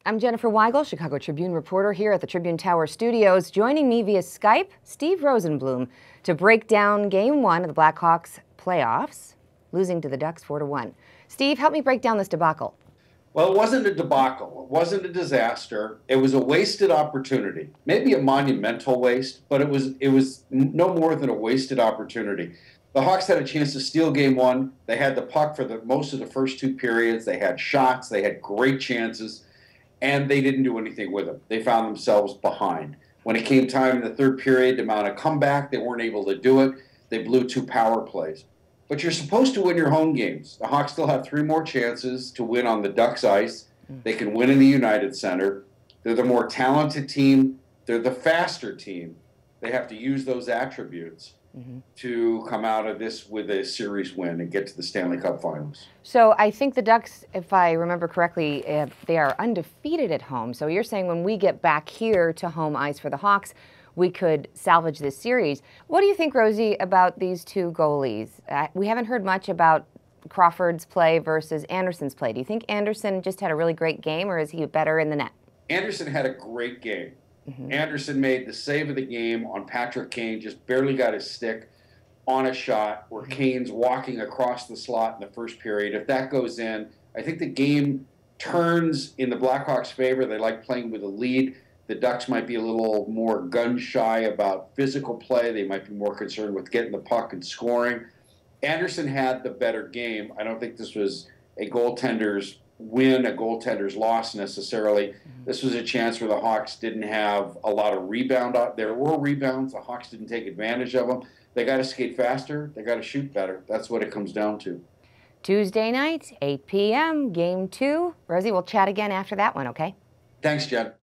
I'm Jennifer Weigel, Chicago Tribune reporter here at the Tribune Tower Studios. Joining me via Skype, Steve Rosenbloom, to break down Game 1 of the Blackhawks playoffs, losing to the Ducks 4-1. Steve, help me break down this debacle. Well, it wasn't a debacle. It wasn't a disaster. It was a wasted opportunity. Maybe a monumental waste, but it was no more than a wasted opportunity. The Hawks had a chance to steal Game 1. They had the puck for most of the first two periods. They had shots. They had great chances, and they didn't do anything with them. They found themselves behind. When it came time in the third period to mount a comeback, they weren't able to do it. They blew 2 power plays. But you're supposed to win your home games. The Hawks still have 3 more chances to win on the Ducks' ice. They can win in the United Center. They're the more talented team. They're the faster team. They have to use those attributes to come out of this with a series win and get to the Stanley Cup Finals. So I think the Ducks, if I remember correctly, they are undefeated at home. So you're saying when we get back here to home ice for the Hawks, we could salvage this series. What do you think, Rosie, about these two goalies? We haven't heard much about Crawford's play versus Anderson's play. Do you think Anderson just had a really great game, or is he better in the net? Anderson had a great game. Anderson made the save of the game on Patrick Kane, just barely got his stick on a shot where Kane's walking across the slot in the first period. If that goes in, I think the game turns in the Blackhawks' favor. They like playing with a lead. The Ducks might be a little more gun-shy about physical play. They might be more concerned with getting the puck and scoring. Anderson had the better game. I don't think this was a goaltender's win, a goaltender's loss necessarily. This was a chance where the Hawks didn't have a lot of rebound. There were rebounds. The Hawks didn't take advantage of them. They got to skate faster. They got to shoot better. That's what it comes down to. Tuesday night, 8 p.m., Game 2. Rosie, we'll chat again after that one, okay? Thanks, Jen.